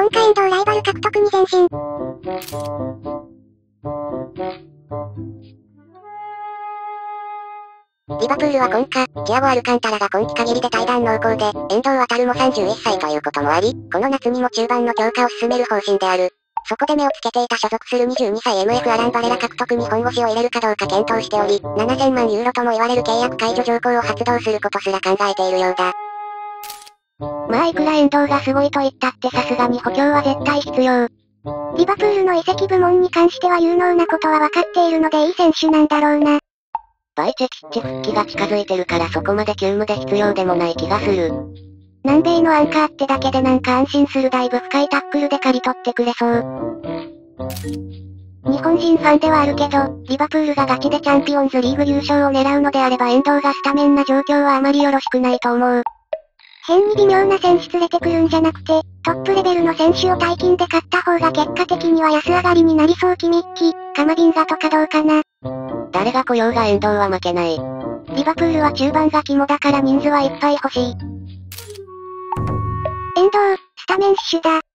夏遠藤ライバル獲得に前進。リバプールは今夏、チアゴ・アルカンタラが今季限りで退団濃厚で、遠藤航も31歳ということもあり、この夏にも中盤の強化を進める方針である。そこで目をつけていた所属する22歳 MF アラン・バレラ獲得に本腰を入れるかどうか検討しており、7000万ユーロとも言われる契約解除条項を発動することすら考えているようだ。 まあいくら遠藤がすごいと言ったってさすがに補強は絶対必要。リバプールの移籍部門に関しては有能なことは分かっているのでいい選手なんだろうな。 バイチェキッチ復帰が近づいてるからそこまで急務で必要でもない気がする。 南米のアンカーってだけでなんか安心するだいぶ深いタックルで刈り取ってくれそう。日本人ファンではあるけど、リバプールがガチでチャンピオンズリーグ優勝を狙うのであれば遠藤がスタメンな状況はあまりよろしくないと思う。変に微妙な選手連れてくるんじゃなくて、トップレベルの選手を大金で買った方が結果的には安上がりになりそう。キミッキ、カマビンガとかどうかな。 誰が来ようが遠藤は負けない。 リバプールは中盤が肝だから人数はいっぱい欲しい。遠藤、スタメン死守だ。